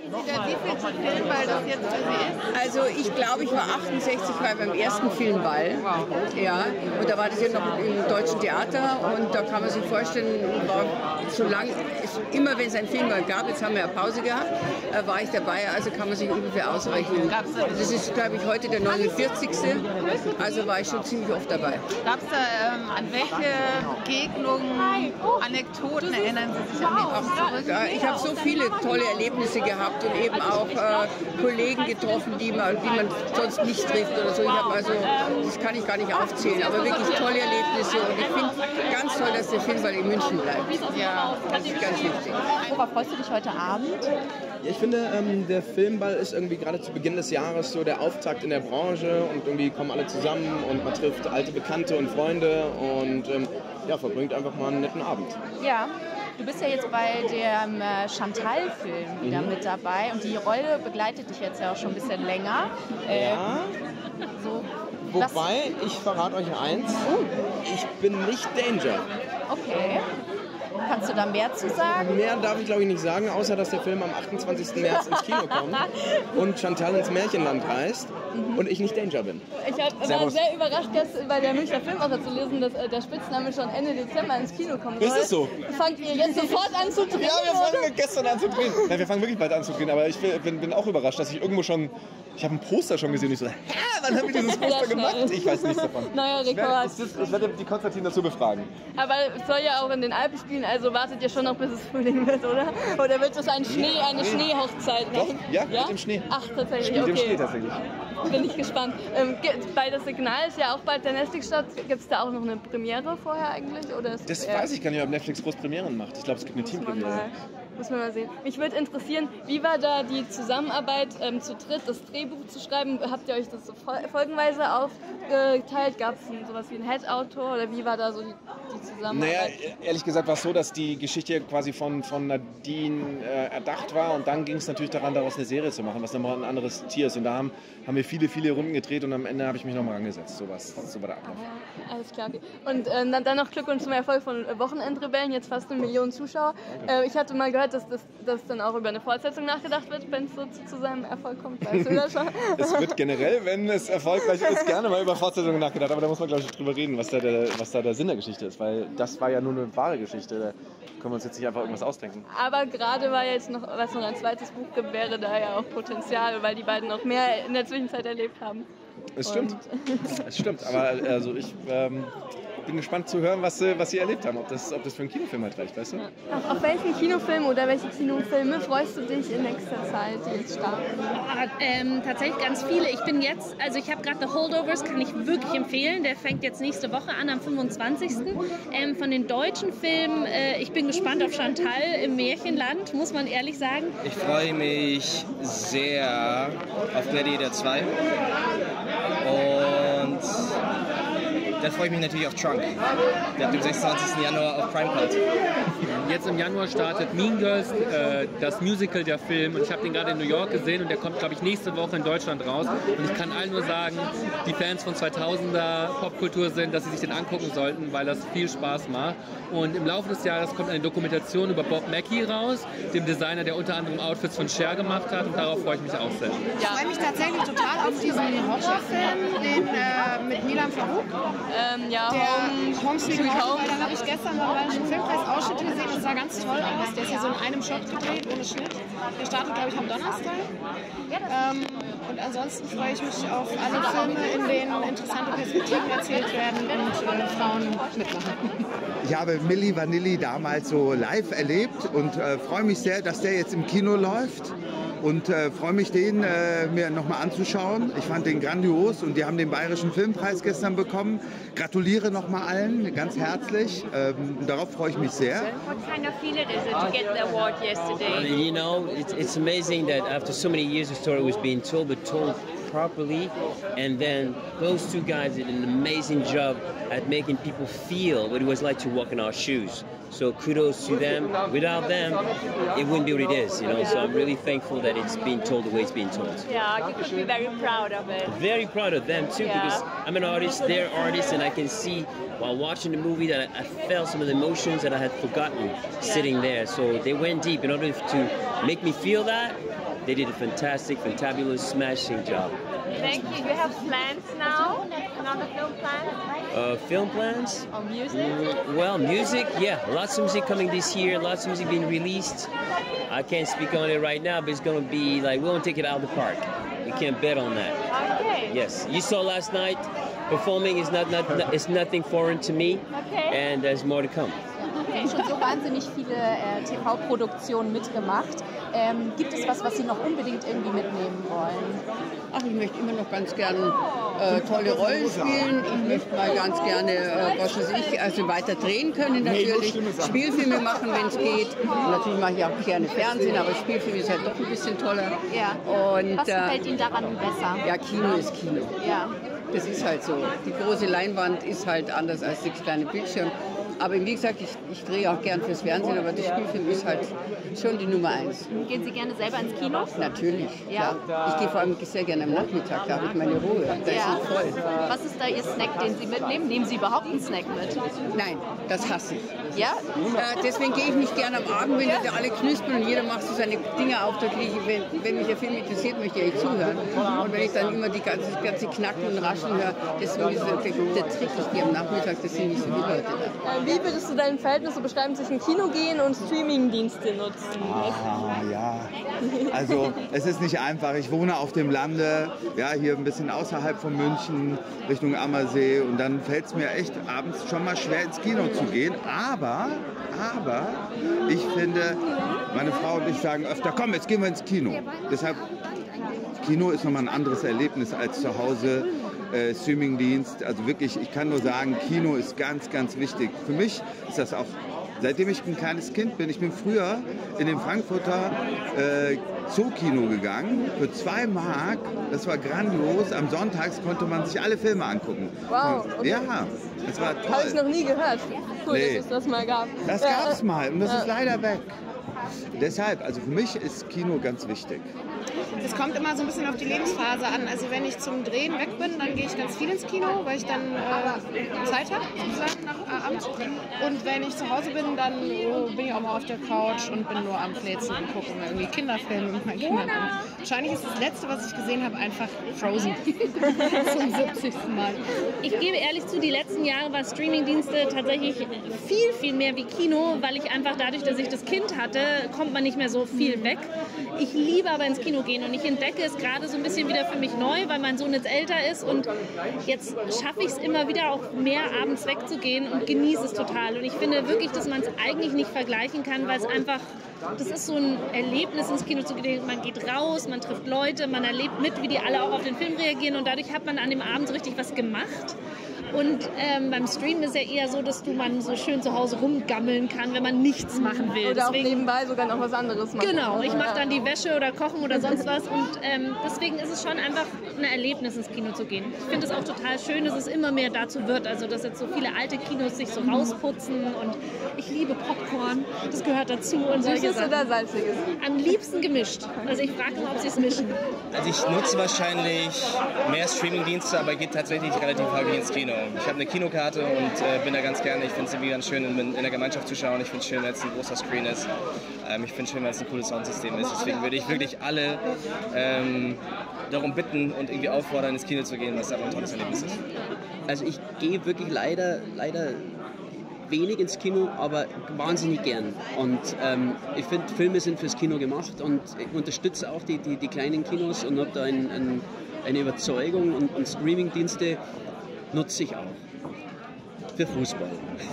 Sie denn, wie viel Filmball das jetzt für Sie ist? Also ich glaube, ich war 68 beim ersten Filmball. Ja, und da war das ja noch im Deutschen Theater und da kann man sich vorstellen, immer wenn es einen Filmball gab, jetzt haben wir ja Pause gehabt, war ich dabei, also kann man sich ungefähr ausrechnen. Das ist, glaube ich, heute der 49. Also war ich schon ziemlich oft dabei. Gab es da an welche Begegnungen, Anekdoten erinnern Sie sich am liebsten zurück? Ich habe so viele tolle Erlebnisse gehabt und eben auch Kollegen getroffen, die man sonst nicht trifft oder so. Ich habe also, das kann ich gar nicht aufzählen, aber wirklich tolle Erlebnisse und ich finde ganz toll, dass der Filmball in München bleibt. Ja, das ist ganz wichtig. Worauf freust du dich heute Abend? Ja, ich finde, der Filmball ist irgendwie gerade zu Beginn des Jahres so der Auftakt in der Branche und irgendwie kommen alle zusammen und man trifft alte Bekannte und Freunde und verbringt einfach mal einen netten Abend. Ja. Du bist ja jetzt bei dem Chantal-Film wieder mit dabei und die Rolle begleitet dich jetzt ja auch schon ein bisschen länger. Ja. Wobei, ich verrate euch eins, ich bin nicht Danger. Okay. Kannst du da mehr zu sagen? Mehr darf ich, glaube ich, nicht sagen, außer dass der Film am 28. März ins Kino kommt und Chantal ins Märchenland reist und ich nicht Danger bin. Ich war sehr überrascht, bei der Münchner Filmwoche zu lesen, dass der Spitzname schon Ende Dezember ins Kino kommen soll. Ist es so? Fangt ihr jetzt sofort an zu drehen? Ja, wir fangen gestern an zu drehen. Ja, wir fangen wirklich bald an zu drehen, aber ich bin auch überrascht, dass ich irgendwo schon... Ich habe ein Poster schon gesehen und ich so, wann haben wir dieses Poster gemacht? Ich weiß nichts davon. Naja, Rekord. Ich werde die Konstantin dazu befragen. Aber es soll ja auch in den Alpen spielen, also wartet ihr schon noch, bis es Frühling wird, oder? Oder wird es eine Schneehochzeit? Doch, ja, mit dem Schnee. Ach, tatsächlich, mit dem okay. Schnee tatsächlich. Bin ich gespannt. Bei das Signal ist ja auch bald der Netflix statt. Gibt es da auch noch eine Premiere vorher eigentlich? Oder Das weiß ich gar nicht, ob Netflix groß Premieren macht. Ich glaube, es gibt eine Teampremiere. Muss man mal sehen. Mich würde interessieren, wie war da die Zusammenarbeit zu dritt, das Drehbuch zu schreiben? Habt ihr euch das so folgenweise aufgeteilt? Gab es sowas wie einen Head-Autor oder wie war da so die Zusammenarbeit? Naja, ehrlich gesagt war es so, dass die Geschichte quasi von Nadine erdacht war und dann ging es natürlich daran, daraus eine Serie zu machen, was nochmal ein anderes Tier ist. Und da haben wir viele Runden gedreht und am Ende habe ich mich nochmal angesetzt. So war der Ablauf. Alles klar. Okay. Und dann noch Glückwunsch zum Erfolg von Wochenendrebellen, jetzt fast 1 Million Zuschauer. Ich hatte mal gehört, dass dann auch über eine Fortsetzung nachgedacht wird, wenn es so zu seinem Erfolg kommt. Weißt du das schon? Es wird generell, wenn es erfolgreich ist, gerne mal über Fortsetzungen nachgedacht. Aber da muss man, glaube ich, drüber reden, was da der Sinn der Geschichte ist. Weil das war ja nur eine wahre Geschichte. Da können wir uns jetzt nicht einfach irgendwas ausdenken. Aber gerade weil jetzt noch ein zweites Buch gibt, wäre da ja auch Potenzial, weil die beiden noch mehr in der Zwischenzeit erlebt haben. Es stimmt. Es stimmt. Aber also ich bin gespannt zu hören, was sie erlebt haben. Ob das für einen Kinofilm halt reicht, weißt du? Ja. Auf welchen Kinofilm oder welche Kinofilme freust du dich in nächster Zeit, die jetzt starten? Tatsächlich ganz viele. Ich habe gerade The Holdovers, kann ich wirklich empfehlen. Der fängt jetzt nächste Woche an, am 25. Von den deutschen Filmen, ich bin gespannt auf Chantal im Märchenland, muss man ehrlich sagen. Ich freue mich sehr auf Gladiator 2 und dann freue ich mich natürlich auf Trunk, der ab dem 26. Januar auf Prime kommt. Jetzt im Januar startet Mean Girls, das Musical, der Film. Und ich habe den gerade in New York gesehen und der kommt, glaube ich, nächste Woche in Deutschland raus. Und ich kann allen nur sagen, die Fans von 2000er Popkultur sind, dass sie sich den angucken sollten, weil das viel Spaß macht. Und im Laufe des Jahres kommt eine Dokumentation über Bob Mackie raus, dem Designer, der unter anderem Outfits von Cher gemacht hat. Und darauf freue ich mich auch sehr. Ich freue mich tatsächlich total auf diesen Horrorfilm, den mit Milan Farouk. Home Sweet Home. Da habe ich gestern beim Bayerischen Filmpreis Ausschnitte gesehen. Das sah ganz toll aus. Der ist ja so in einem Shot gedreht, ohne Schnitt. Der startet, glaube ich, am Donnerstag. Und ansonsten freue ich mich auf alle Filme, in denen interessante Perspektiven erzählt werden und Frauen mitmachen. Ich habe Milli Vanilli damals so live erlebt und freue mich sehr, dass der jetzt im Kino läuft. Und freue mich, den mir nochmal anzuschauen. Ich fand den grandios und die haben den Bayerischen Filmpreis gestern bekommen. Gratuliere nochmal allen, ganz herzlich. Darauf freue ich mich sehr. What kind of feeling is it to get the award yesterday? You know, it's amazing that after so many years the story was being told, but told properly, and then those two guys did an amazing job at making people feel what it was like to walk in our shoes. So kudos to them. Without them, it wouldn't be what it is, you know. So I'm really thankful that it's being told the way it's being told. Yeah, you could be very proud of it. Very proud of them too, because I'm an artist, they're artists, and I can see while watching the movie that I felt some of the emotions that I had forgotten sitting there. So they went deep in order to make me feel that. They did a fantabulous, smashing job. Thank you. You have plans now? Another film plan? Film plans? Or music? Well, music, yeah. Lots of music coming this year. Lots of music being released. I can't speak on it right now, but it's going to be like, we won't take it out of the park. You can't bet on that. Okay. Yes. You saw last night, performing is it's nothing foreign to me. Okay. And there's more to come. Sie haben schon so wahnsinnig viele TV-Produktionen mitgemacht. Gibt es was Sie noch unbedingt irgendwie mitnehmen wollen? Ach, ich möchte immer noch ganz gern tolle Rollen spielen. Ich möchte mal ganz gerne, was weiß ich, also weiter drehen können natürlich. Spielfilme machen, wenn es geht. Und natürlich mache ich auch gerne Fernsehen, aber Spielfilm ist halt doch ein bisschen toller. Ja. Und, was gefällt Ihnen daran besser? Ja, Kino ist Kino. Ja. Das ist halt so. Die große Leinwand ist halt anders als der kleine Bildschirm. Aber wie gesagt, ich drehe auch gern fürs Fernsehen, aber das Spielfilm ist halt schon die Nummer 1. Gehen Sie gerne selber ins Kino? Natürlich, ja. Klar. Ich gehe vor allem sehr gerne am Nachmittag, da habe ich meine Ruhe. Da ist es voll. Was ist da Ihr Snack, den Sie mitnehmen? Nehmen Sie überhaupt einen Snack mit? Nein, das hasse ich. Ja? Deswegen gehe ich nicht gerne am Abend, wenn die da alle knuspern und jeder macht so seine Dinge auf. Da kriege ich, wenn mich der Film interessiert, möchte ich zuhören. Und wenn ich dann immer die ganze Knacken und Raschen höre, deswegen ist der Trick, ich gehe am Nachmittag, das sind nicht so viele Leute da. Wie würdest du dein Verhältnis so beschreiben zwischen Kino gehen und Streamingdienste nutzen? Aha, ja. Also es ist nicht einfach. Ich wohne auf dem Lande, ja, hier ein bisschen außerhalb von München, Richtung Ammersee. Und dann fällt es mir echt abends schon mal schwer ins Kino zu gehen. Aber ich finde, meine Frau und ich sagen öfter, komm, jetzt gehen wir ins Kino. Deshalb, Kino ist nochmal ein anderes Erlebnis als zu Hause. Streamingdienst, also wirklich, ich kann nur sagen, Kino ist ganz, ganz wichtig. Für mich ist das auch, seitdem ich ein kleines Kind bin, ich bin früher in den Frankfurter Zookino gegangen, für 2 Mark, das war grandios, am Sonntags konnte man sich alle Filme angucken. Wow. Okay. Ja, das war toll. Habe ich noch nie gehört. Cool, Nee. dass es das mal gab. Das gab es mal und das ist leider weg. Deshalb, also für mich ist Kino ganz wichtig. Es kommt immer so ein bisschen auf die Lebensphase an. Also wenn ich zum Drehen weg bin, dann gehe ich ganz viel ins Kino, weil ich dann Zeit habe, sozusagen nach Abend. Und wenn ich zu Hause bin, dann bin ich auch mal auf der Couch und bin nur am Fläzen und gucke irgendwie Kinderfilme mit meinen Kindern an. Wahrscheinlich ist das Letzte, was ich gesehen habe, einfach Frozen. Zum 70. Mal. Ich gebe ehrlich zu, die letzten Jahre war Streamingdienste tatsächlich viel, viel mehr wie Kino, weil ich einfach dadurch, dass ich das Kind hatte, kommt man nicht mehr so viel weg. Ich liebe aber ins Kino gehen und ich entdecke es gerade so ein bisschen wieder für mich neu, weil mein Sohn jetzt älter ist und jetzt schaffe ich es immer wieder auch mehr abends wegzugehen und genieße es total. Und ich finde wirklich, dass man es eigentlich nicht vergleichen kann, weil es einfach, das ist so ein Erlebnis ins Kino zu gehen. Man geht raus, man trifft Leute, man erlebt mit, wie die alle auch auf den Film reagieren und dadurch hat man an dem Abend so richtig was gemacht. Und beim Streamen ist ja eher so, dass man so schön zu Hause rumgammeln kann, wenn man nichts machen will. Oder deswegen, auch nebenbei sogar noch was anderes machen. Genau, ich mache dann die Wäsche oder kochen oder sonst was. Und deswegen ist es schon einfach ein Erlebnis, ins Kino zu gehen. Ich finde es auch total schön, dass es immer mehr dazu wird. Also, dass jetzt so viele alte Kinos sich so rausputzen. Und ich liebe Popcorn, das gehört dazu. Und Süßes oder salziges? Am liebsten gemischt. Also ich frage immer, ob sie es mischen. Also ich nutze wahrscheinlich mehr Streamingdienste, aber gehe tatsächlich relativ häufig ins Kino. Ich habe eine Kinokarte und bin da ganz gerne. Ich finde es irgendwie ganz schön, in der Gemeinschaft zu schauen. Ich finde es schön, wenn es ein großer Screen ist. Ich finde es schön, wenn es ein cooles Soundsystem ist. Deswegen würde ich wirklich alle darum bitten und irgendwie auffordern, ins Kino zu gehen, was einfach ein tolles Erlebnis ist. Also ich gehe wirklich leider wenig ins Kino, aber wahnsinnig gern. Und ich finde, Filme sind fürs Kino gemacht und ich unterstütze auch die kleinen Kinos und habe da eine Überzeugung und Streamingdienste nutze ich auch. Für Fußball.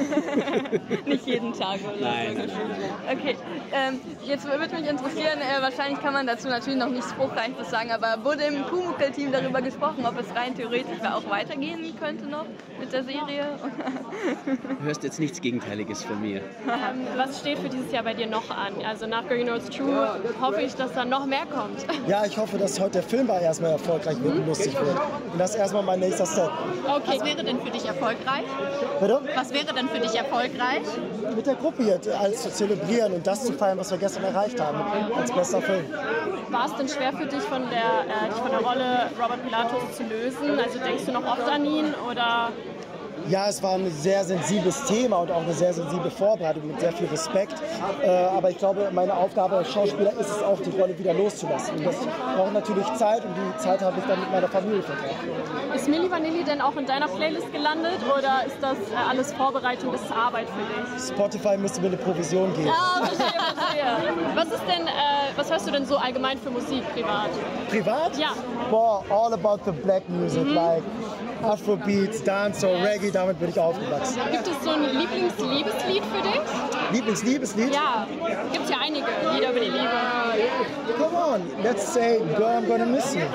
Nicht jeden Tag, oder? Nein. Okay, jetzt würde mich interessieren, wahrscheinlich kann man dazu natürlich noch nichts Spruchreiches sagen, aber wurde im Pumuckl-Team darüber gesprochen, ob es rein theoretisch auch weitergehen könnte noch mit der Serie? Du hörst jetzt nichts Gegenteiliges von mir. Was steht für dieses Jahr bei dir noch an? Also nach Girl You Know It's True hoffe ich, dass da noch mehr kommt. Ja, ich hoffe, dass heute der Filmball erstmal erfolgreich wird und lustig wird. Und das ist erstmal mein nächster Step. Okay. Was wäre denn für dich erfolgreich? Bitte? Was wäre denn für dich erfolgreich? Mit der Gruppe hier alles zu zelebrieren und das zu feiern, was wir gestern erreicht haben, als bester Film. War es denn schwer für dich, dich von der Rolle Robert Pilatus zu lösen? Also denkst du noch oft an ihn oder? Ja, es war ein sehr sensibles Thema und auch eine sehr sensible Vorbereitung mit sehr viel Respekt. Aber ich glaube, meine Aufgabe als Schauspieler ist es auch, die Rolle wieder loszulassen. Und das braucht natürlich Zeit und die Zeit habe ich dann mit meiner Familie verbracht. Ist Milli Vanilli denn auch in deiner Playlist gelandet oder ist das alles Vorbereitung, ist Arbeit für dich? Spotify müsste mir eine Provision geben. Ah, verstehe. Was hörst du denn so allgemein für Musik privat? Privat? Ja. Boah, all about the black music, like Afrobeats, Dancehall, Reggae, damit bin ich aufgewachsen. Gibt es so ein Lieblingsliebeslied für dich? Lieblingsliebeslied? Ja, gibt es ja einige Lieder über die Liebe. Come on, let's say Girl, I'm Gonna Miss You.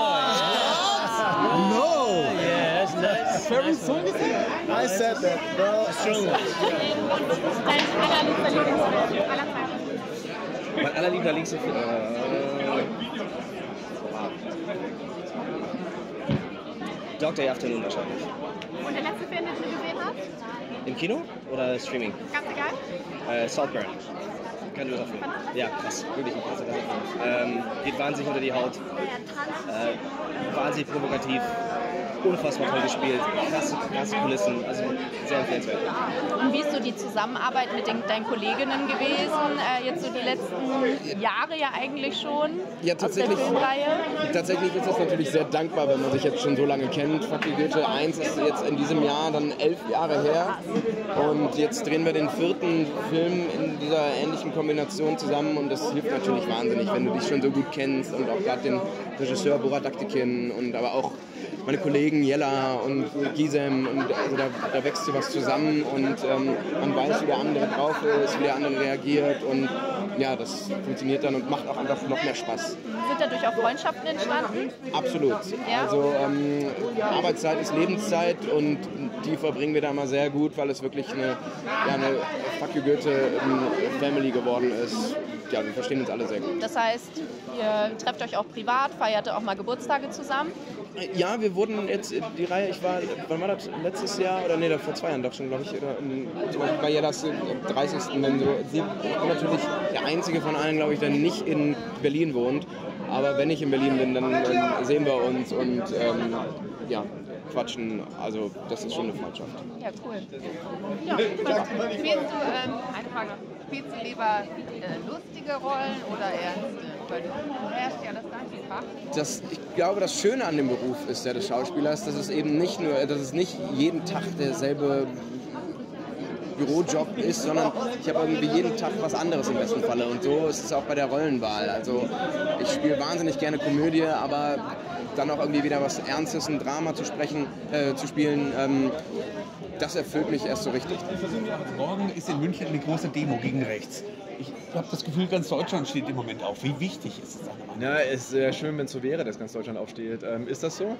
No! Yeah, that's nice. Very song is it? I said that, girl. Strong. Dein allerliebster Lieblingsfilm aller Zeiten? Mein allerliebster Lieblingsfilm. Dog Day Afternoon wahrscheinlich. Und der letzte Film, den du gesehen hast? Im Kino oder Streaming? Ganz egal. Saltburn. Kein böser Film. Ja, krass. Wirklich ein krasser Film. Geht wahnsinnig unter die Haut. Wahnsinnig provokativ. Unfassbar toll gespielt. Krasse Kulissen. Also sehr empfehlenswert. Und wie ist so die Zusammenarbeit mit deinen Kolleginnen gewesen? Jetzt so die letzten Jahre ja eigentlich schon. Ja, tatsächlich. Aus der Filmreihe? Tatsächlich ist es natürlich sehr dankbar, wenn man sich jetzt schon so lange kennt. Fuck you Goethe 1 ist jetzt in diesem Jahr dann 11 Jahre her. Und jetzt drehen wir den 4. Film in dieser ähnlichen Kombination zusammen. Und das hilft natürlich wahnsinnig, wenn du dich schon so gut kennst. Und auch gerade den Regisseur Burak Aktekin und aber auch meine Kollegen Jella und Gisem. Und also da wächst so was zusammen. Und man weiß, wie der andere drauf ist, wie der andere reagiert. Und ja, das funktioniert dann und macht auch einfach noch mehr Spaß. Sind dadurch auch Freundschaften entstanden? Absolut. Ja. Also Arbeitszeit ist Lebenszeit und die verbringen wir da mal sehr gut, weil es wirklich eine Fuck you Goethe Family geworden ist. Ja, wir verstehen uns alle sehr gut. Das heißt, ihr trefft euch auch privat, feiert auch mal Geburtstage zusammen? Ja, wir wurden jetzt die Reihe, wann war das, letztes Jahr oder nee, vor 2 Jahren doch schon, glaube ich, oder zum Beispiel bei Jellas 30. Wenn so, sie ist natürlich der einzige von allen, glaube ich, der nicht in Berlin wohnt, aber wenn ich in Berlin bin, dann sehen wir uns und quatschen, also das ist schon eine Freundschaft. Ja, cool. Ja, spielst du, eine Frage noch, spielst du lieber lustige Rollen oder ernste? Weil du herrschst ja das ganze Fach. Ich glaube, das Schöne an dem Beruf ist des Schauspielers, dass es eben nicht jeden Tag derselbe Bürojob ist, sondern ich habe irgendwie jeden Tag was anderes im besten Falle. Und so ist es auch bei der Rollenwahl. Also ich spiele wahnsinnig gerne Komödie, aber dann auch irgendwie wieder was Ernstes, ein Drama zu spielen, das erfüllt mich erst so richtig. Morgen ist in München eine große Demo gegen rechts. Ich habe das Gefühl, ganz Deutschland steht im Moment auf. Wie wichtig ist es deiner Meinung nach? Ja, es ist sehr schön, wenn es so wäre, dass ganz Deutschland aufsteht. Ist das so?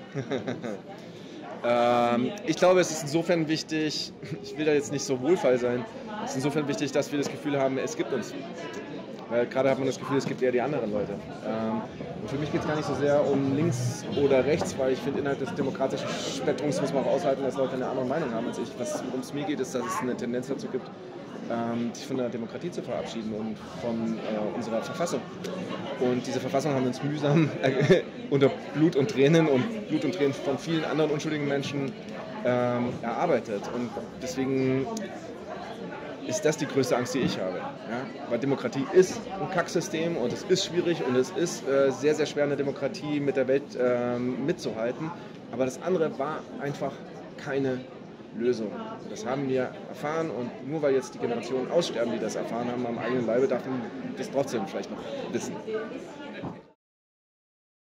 Ich glaube, es ist insofern wichtig, ich will da jetzt nicht so wohlfeil sein, es ist insofern wichtig, dass wir das Gefühl haben, es gibt uns. Weil gerade hat man das Gefühl, es gibt eher die anderen Leute. Und für mich geht es gar nicht so sehr um links oder rechts, weil ich finde, innerhalb des demokratischen Spektrums muss man auch aushalten, dass Leute eine andere Meinung haben als ich. Worum es mir geht, ist, dass es eine Tendenz dazu gibt, sich von der Demokratie zu verabschieden und von unserer Verfassung. Und diese Verfassung haben wir uns mühsam unter Blut und Tränen von vielen anderen unschuldigen Menschen erarbeitet. Und deswegen ist das die größte Angst, die ich habe. Ja? Weil Demokratie ist ein Kacksystem und es ist schwierig und es ist sehr, sehr schwer, eine Demokratie mit der Welt mitzuhalten. Aber das andere war einfach keine Lösung. Das haben wir erfahren und nur weil jetzt die Generationen aussterben, die das erfahren haben am eigenen Leibe, darf man das trotzdem vielleicht noch wissen.